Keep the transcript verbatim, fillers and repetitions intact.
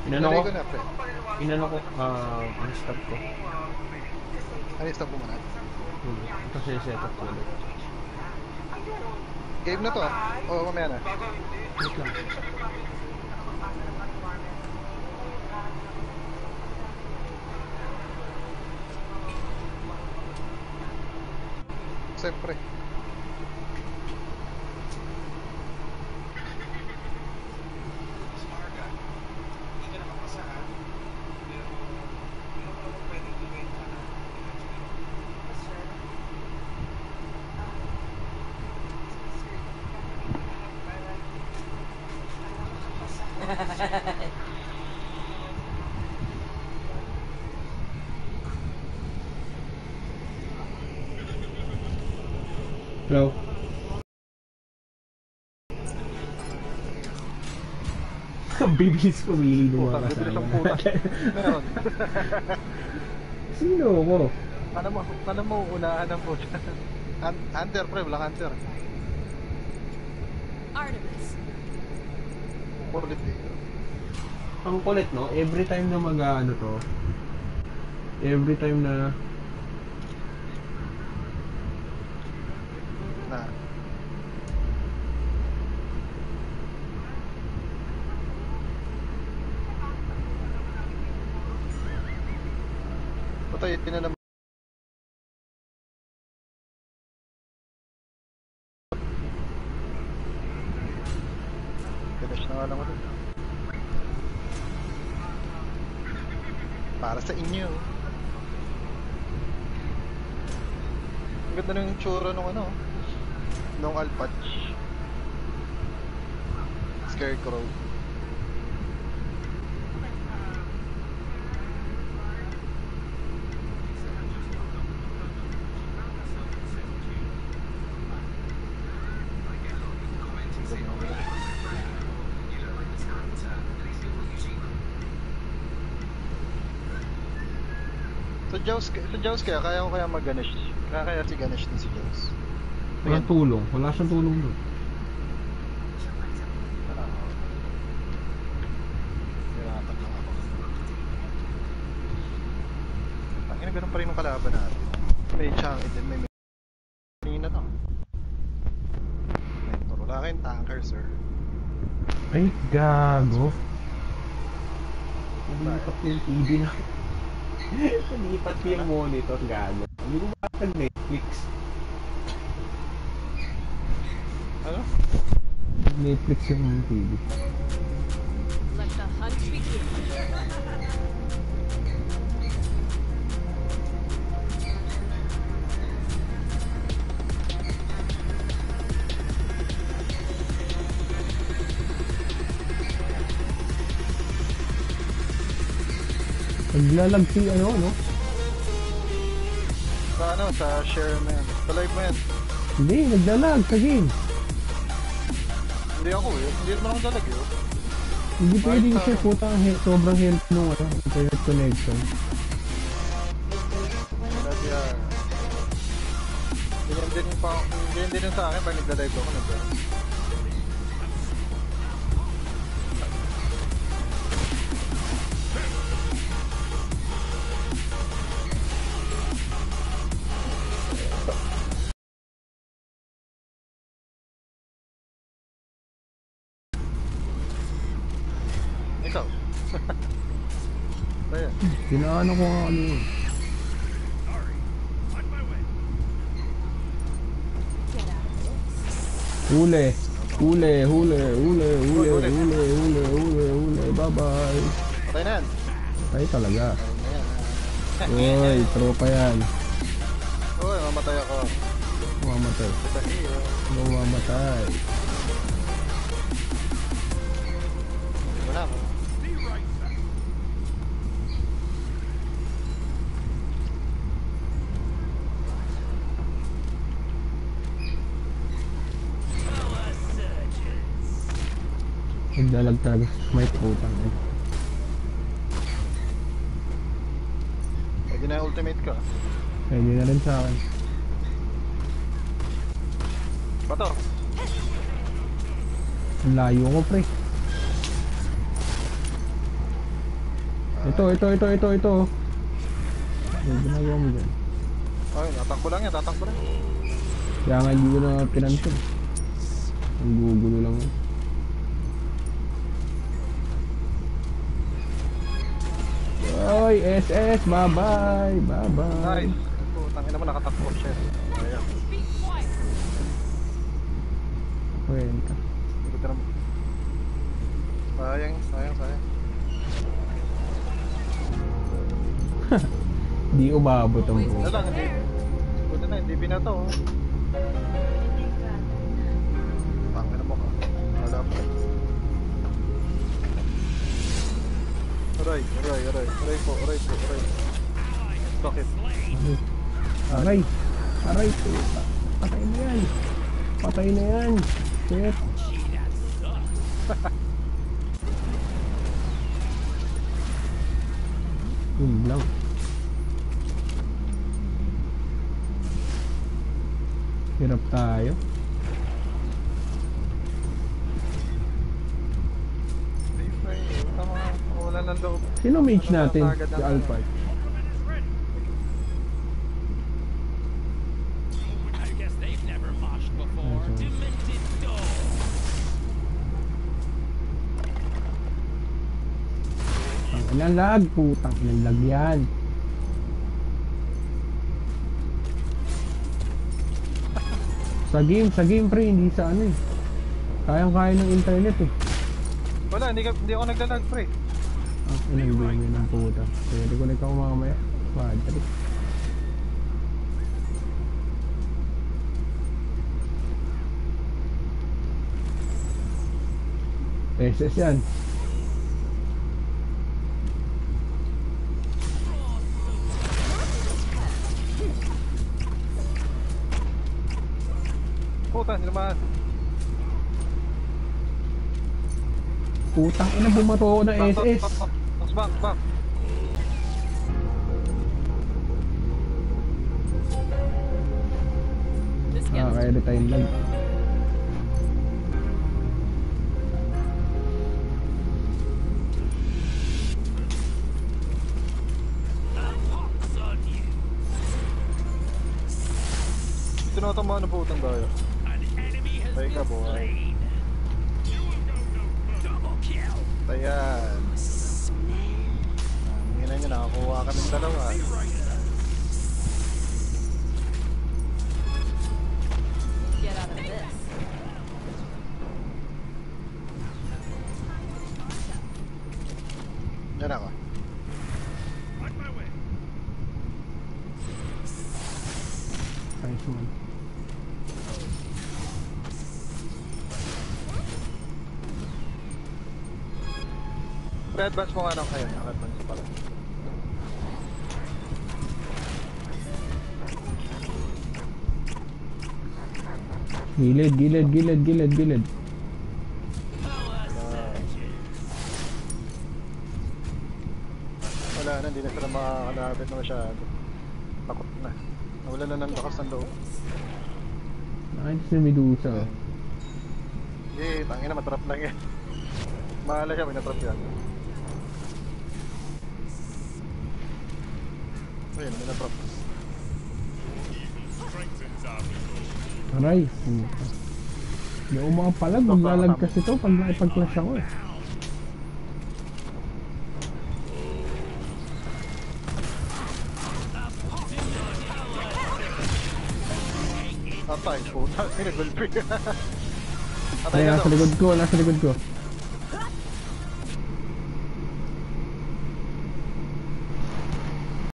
Inano ko? ko na, pre. Inano ko, ah, ang stop ko. Ano yung stop ko muna? Hmm. Kasi set up ko ulit. Game na to ah. Oo, mamaya na. Wait lang. Siyempre. Hello? Ang bibilis ko, Willie, Puta, lumabas bibilis na. ang puta. Meron. Sino ko? Ano mo, ano mo unahan ng puta? Hunter, pre, walang hunter. Artemis. Kulit eh. Ang kulit, no? Every time na mag, ano to, every time na, Na. Patay, yun na naman. Finish na nga lang ulit. Para sa inyo. Ang ganda ng tsura nung ano. Nung Alpatch. Scarecrow. Sa Jaws, sa Jaws kaya, kaya ko kaya mag-Ganesh. Kaya kaya si Ganesh din si Jaws. walang tulong. Wala siyang tulong doon. Hirapan lang ako. Ang ina, ganun pa rin yung kalaban natin. May chunk, din may may kanina to. Mentor, wala kayong tanker, sir. Ay, gago. Nalipat yung T V na. Nalipat yung monitor, gago. Hindi ko ba nag-Netflix? Ano? Netflix yung T V. Let the hunt begin. Naglalag si ano, no? Sa ano, sa share mo yan. Sa live mo yan. Hindi, naglalag sa game. Hindi ako eh. Hindi naman ako dalag eh. Hindi pwede Ay, kasi sa- puta ang he- sobrang help nung ano, internet connection. Wala siya. Ganyan din yung pa, ganyan din yung sa akin pag nagda-live ako nagda. Ikaw. Ayan. Ginaano ko nga ano yun. Get out of this. Huli. Huli, huli, huli, huli, huli, huli, huli, huli, bye-bye. Patay na yan. Ay talaga. Ayan. Uy, tropa yan. Uy, mamatay ako. Mamatay. Sa hero. Mamatay. Wala ako. Nagdalag talaga. May putang eh. Pwede na yung ultimate ko. Pwede na rin sa akin. Bato. Ang layo ko, pre. Ito, ito, ito, ito, ito. Ano ginagawa mo dyan? Ay, tatakbo lang yan, tatakbo lang. Kaya nga hindi ko na pinansin. Ang gugulo lang yun. Oy, S S, bye-bye, bye-bye. Nice. Putang ina mo, nakatakbo siya. Ayan. Be quiet. Kwenta. Ikot na mo. Sayang, sayang, sayang. Di umabot ang Ano buo. lang, hindi. Buti na, hindi binato. Oh. Tangin mo ka. Wala pa. Aray, aray, aray. Aray po, aray po, aray. Bakit? Aray, aray, puta. Patay na yan. Patay na yan. Shit. Yun lang. Hirap tayo. Safe na eh. Tama, wala ng loob. Sino mage natin? Agad Si ang- Alphard. I guess they've never moshed before. Okay. Demented dog. Ang ilang lag, putang ilang lag yan. Sa game, sa game pre, hindi sa ano eh. Kayang-kaya ng internet eh. Wala, hindi, ka, hindi ako naglalag pre. Ang ilang game yun ng puta. Pwede ko na ikaw mamaya. Padre. S S yan. Puta, hindi naman. Putang ina, bumato ako ng Back, S back, S. back, back. Back, back, back. This Ah, gets kaya retime lang. Pox on you. Tinatamaan na putang daya. An enemy has Ay, been ka, boy. slain. Double kill. Ayan. Hingin nyo, nakakuha kami ng dalawa. get out of this. Yan ako. On my way. Nice one. Pre-advance mo nga lang kayo. Naka-advance pala. Gilid, gilid, gilid, gilid, gilid. Wala na, hindi na sila makakalapit na masyado. Takot na. Nawala na ng lakas ng loob. Nakita si Medusa. Oh. Eh, tangin na, matrap lang yan. Mahala siya, minatrap yan. Ayun, minatrap. Aray, puta. Hindi ako makapalag, maglalag kasi to pag naipag-clash ako eh. Tatay, puta, sinagulpi. Ay, nasa likod ko, nasa likod ko.